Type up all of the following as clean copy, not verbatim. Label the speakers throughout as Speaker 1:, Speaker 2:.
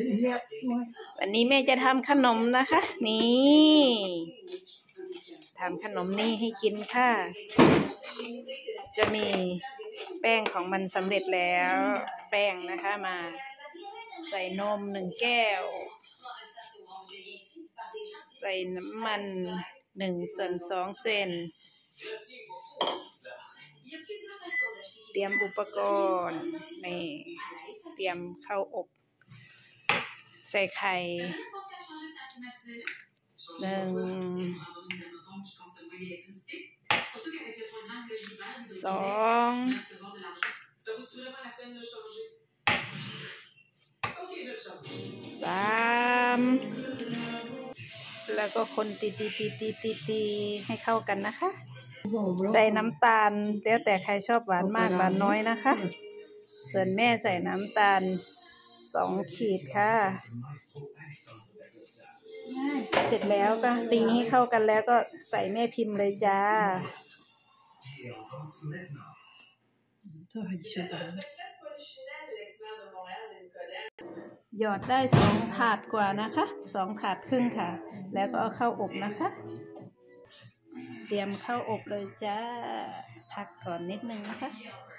Speaker 1: วันนี้แม่จะทำขนมนะคะนี่ทำขนมนี้ให้กินค่ะจะมีแป้งของมันสำเร็จแล้วแป้งนะคะมาใส่นม1 แก้วใส่น้ำมัน1/2 เซนเตรียมอุปกรณ์นี่เตรียมเข้าอบใส่ไข่1 2 3แล้วก็คนตีให้เข้ากันนะคะใส่น้ำตาลแล้วแต่ใครชอบหวานมากหวานน้อยนะคะส่วนแม่ใส่น้ำตาล2 ขีดค่ะเสร็จแล้วก็ตีให้เข้ากันแล้วก็ใส่แม่พิมพ์เลยจ้าหยอดได้2 ถาดกว่านะคะ2 ถาดครึ่งค่ะแล้วก็เอาเข้าอบนะคะเตรียมเข้าอบเลยจ้าพักก่อนนิดนึงนะคะ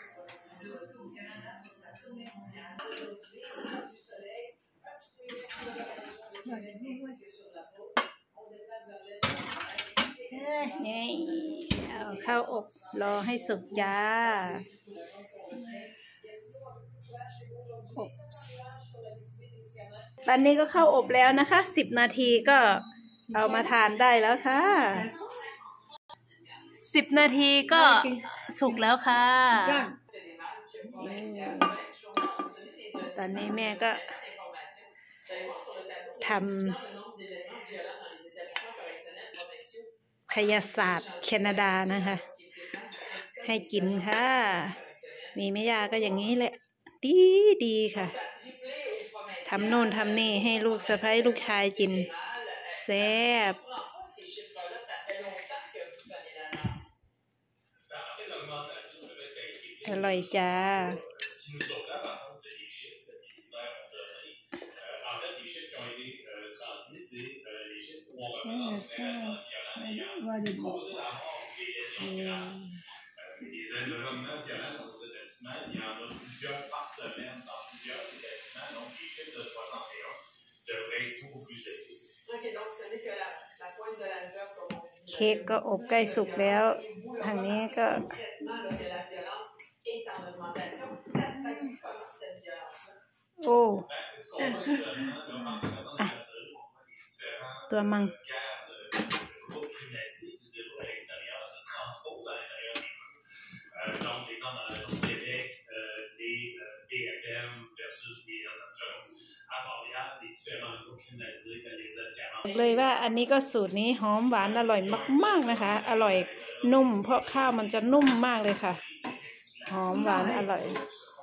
Speaker 1: นี่เอาเข้าอบรอให้สุกจ้าอบตอนนี้ก็เข้าอบแล้วนะคะ10 นาทีก็เอามาทานได้แล้วค่ะ10 นาทีก็สุกแล้วค่ะตอนนี้แม่ก็ทำคยศาสตร์แคนาดานะคะให้กินค่ะมีแม่ยาก็อย่างนี้แหละดีค่ะทำโน่นทำนี่ให้ลูกสะใภ้ลูกชายกินแซ่บอร่อยจ้าเค้กก็อบใกล้สุกแล้วทางนี้ก็โอ้ตัวมังเลยว่าอันนี้ก็สูตรนี้หอมหวานอร่อยมากๆนะคะอร่อยนุ่มเพราะข้าวมันจะนุ่มมากเลยค่ะหอมหวานอร่อย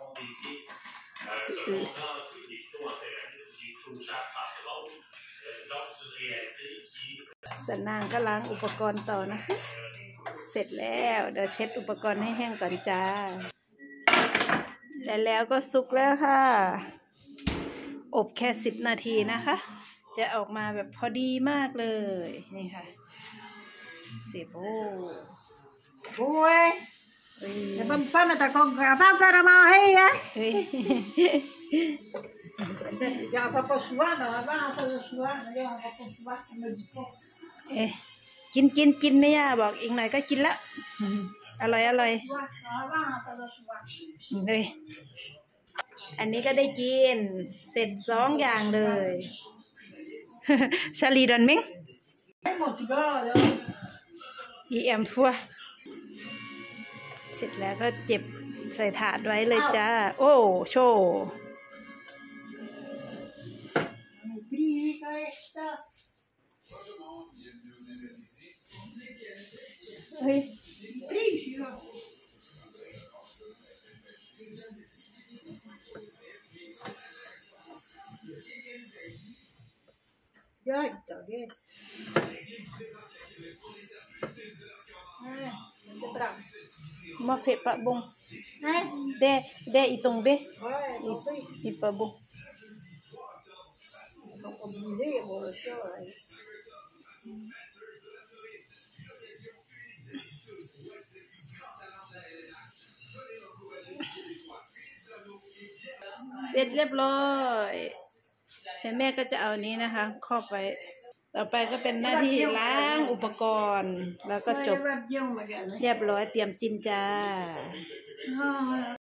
Speaker 1: สนางก็ล้างอุปกรณ์ต่อนะคะเสร็จแล้วเดี๋ยวเช็ดอุปกรณ์ให้แห้งก่อนจ้าแล้วก็สุกแล้วค่ะอบแค่10 นาทีนะคะจะออกมาแบบพอดีมากเลยนี่ค่ะเสร็จโอ้ยจะเป็นป้ามาตะกงกับป้าซารามาให้ยะอย่าพอปสวะนะบ้าพอสวะอย่าพอปสวะกินไม่ยากบอกอีกหน่อยก็กินละอร่อยเลยอันนี้ก็ได้กินเสร็จ2 อย่างเลยชาลีดอนมิงอีแอมฟัวเสร็จแล้วก็เจ็บใส่ถาดไว้เลยจ้าโอ้โชว์เฮ้ยมาเฟะปะบงเดอีตรงเบอีปะบงเสร็จเรียบร้อยแต่แม่ก็จะเอานี้นะคะครอบไว้ต่อไปก็เป็นหน้าที่ล้างอุปกรณ์แล้วก็จบเรียบร้อยเตรียมกินจ้า